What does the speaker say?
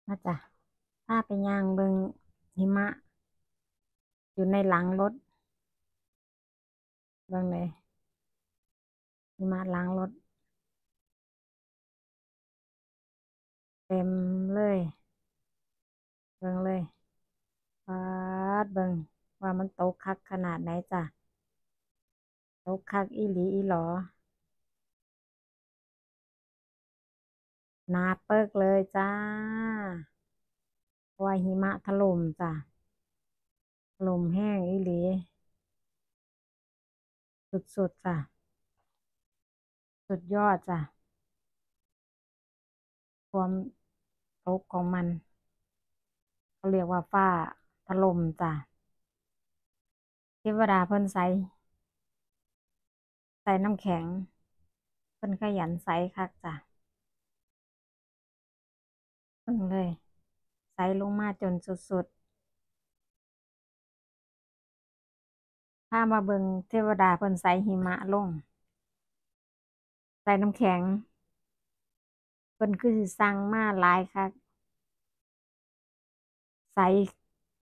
มาจ้ะพาไปย่างเบิงหิมะอยู่ในหลังรถเบิงเลยหิมะหลังรถเต็มเลยเบิงเลยปาดเบิงว่ามันตกคักขนาดไหนจ้ะตกคักอีหลีอีหลอหนาเปิกเลยจ้าเพราะว่าหิมะถล่มจ้ะถล่มแห้งอีหลีสุดๆจ้ะสุดยอดจ้ะความตกของมันเขาเรียกว่าฟ้าถล่มจ้ะเทวดาเพิ่นใส่น้ำแข็งเพิ่นขยันใส่คักจ้ะเพิ่งเลยใส่ลงมาจนสุดๆถ้ามาเบิ่งเทวดาเพิ่นใส่หิมะลงใส่น้ำแข็งเพิ่นคือสิสั่งมาหลายคักใส่